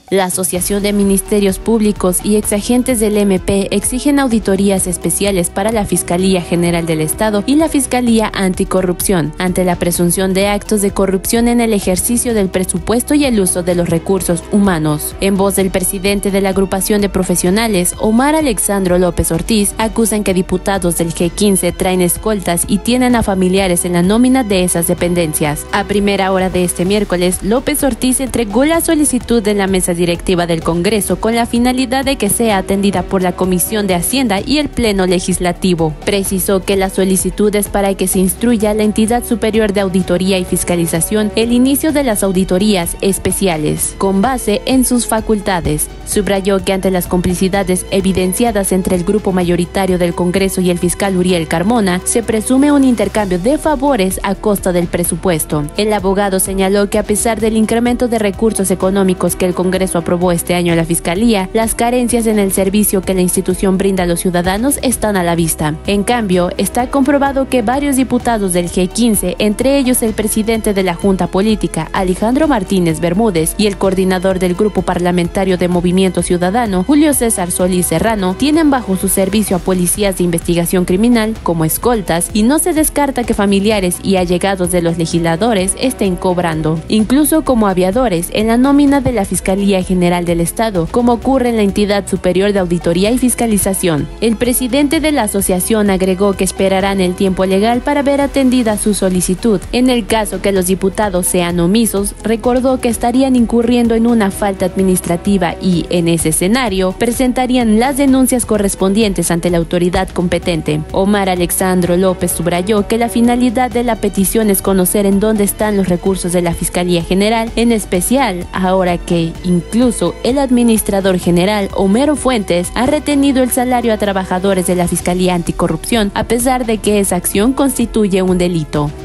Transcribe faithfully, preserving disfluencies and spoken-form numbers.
La Asociación de Ministerios Públicos y exagentes del M P exigen auditorías especiales para la Fiscalía General del Estado y la Fiscalía Anticorrupción, ante la presunción de actos de corrupción en el ejercicio del presupuesto y el uso de los recursos humanos. En voz del presidente de la agrupación de profesionales, Omar Alexandro López Ortiz, acusan que diputados del G quince traen escoltas y tienen a familiares en la nómina de esas dependencias. A primera hora de este miércoles, López Ortiz entregó la solicitud de la mesa directiva del Congreso con la finalidad de que sea atendida por la Comisión de Hacienda y el Pleno Legislativo. Precisó que la solicitud es para que se instruya a la entidad superior de auditoría y fiscalización el inicio de las auditorías especiales, con base en sus facultades. Subrayó que ante las complicidades evidenciadas entre el grupo mayoritario del Congreso y el fiscal Uriel Carmona, se presume un intercambio de favores a costa del presupuesto. El abogado señaló que a pesar del incremento de recursos económicos que el Congreso aprobó este año a la Fiscalía, las carencias en el servicio que la institución brinda a los ciudadanos están a la vista. En cambio, está comprobado que varios diputados del G quince, entre ellos el presidente de la Junta Política, Alejandro Martínez Bermúdez, y el coordinador del Grupo Parlamentario de Movimiento Ciudadano, Julio César Solís Serrano, tienen bajo su servicio a policías de investigación criminal como escoltas, y no se descarta que familiares y allegados de los legisladores estén cobrando, incluso como aviadores, en la nómina de la Fiscalía General del Estado, como ocurre en la entidad superior de auditoría y fiscalización. El presidente de la asociación agregó que esperarán el tiempo legal para ver atendida su solicitud. En el caso que los diputados sean omisos, recordó que estarían incurriendo en una falta administrativa y, en ese escenario, presentarían las denuncias correspondientes ante la autoridad competente. Omar Alexandro López subrayó que la finalidad de la petición es conocer en dónde están los recursos de la Fiscalía General, en especial ahora que incluso el administrador general Homero Fuentes ha retenido el salario a trabajadores de la Fiscalía Anticorrupción, a pesar de que esa acción constituye un delito.